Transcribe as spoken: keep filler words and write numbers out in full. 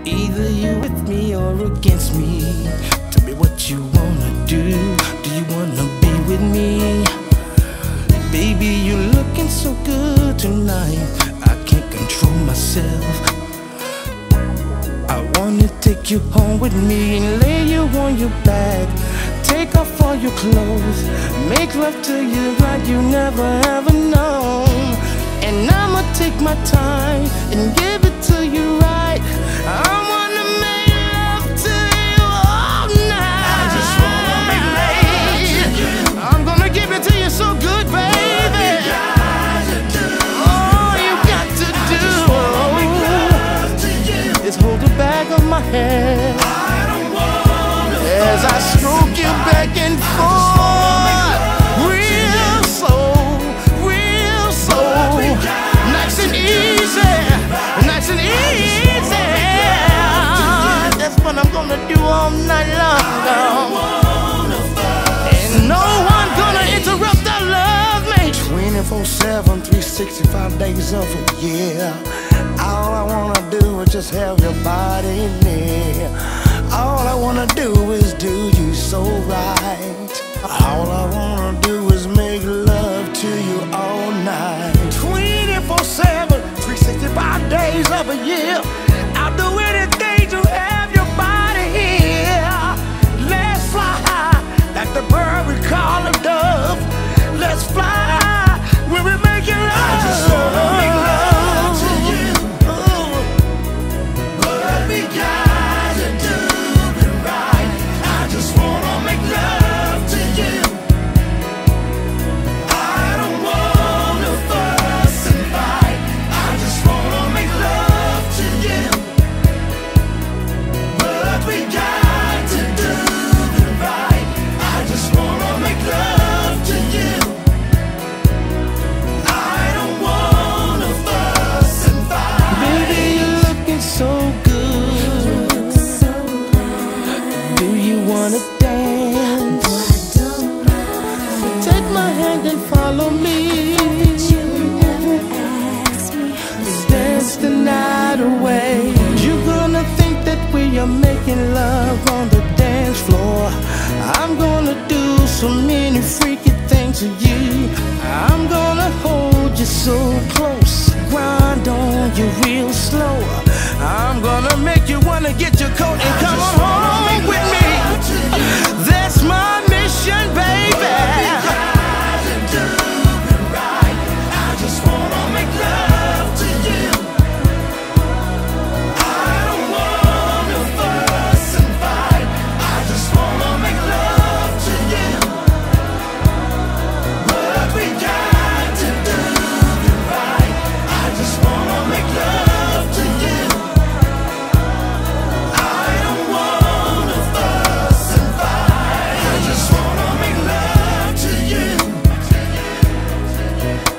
Either you with me or against me. Tell me what you wanna do. Do you wanna be with me? Baby, you're looking so good tonight, I can't control myself. I wanna take you home with me and lay you on your back. Take off all your clothes, make love to you like you never ever known. And I'ma take my time and give it to you right. I wanna make love to you all night. I just wanna make love to you. I'm gonna give it to you so good, baby. All you got to do is hold the back of my head as I stroke you back and forth, real slow, real slow, nice and easy, nice and easy. That's what I'm gonna do all night long, and no one gonna interrupt our love, mate. twenty-four seven, three hundred sixty-five days of a year. All I wanna do is just have your body near. All I wanna do is do you so right. All I wanna do is make love to you all night. twenty-four seven, three hundred sixty-five days of a year. I'll do anything to have your body here. Let's fly high like the bird we call a dove. Let's fly high when we make it love. I just wanna make love to you. Ooh. But we gotta do it right. I just wanna make love to you. I don't wanna fuss and fight. I just wanna make love to you. But we got to do it right. I just wanna make love to you. I don't wanna fuss and fight. Baby, you're looking so good. Do you wanna dance? Take my hand and follow me. Let's dance the night away. You're gonna think that we are making love on the dance floor. I'm gonna do so many freaky things to you. I'm gonna hold you so close, grind on you real slow. I'm gonna make you wanna get your coat and come on home with me. That's my mission, baby. I just wanna make love to you. I don't wanna fuss and fight. I just wanna make love to you. But we got to do it right. I just wanna make love to you. I don't wanna fuss and fight. I just wanna make love to you.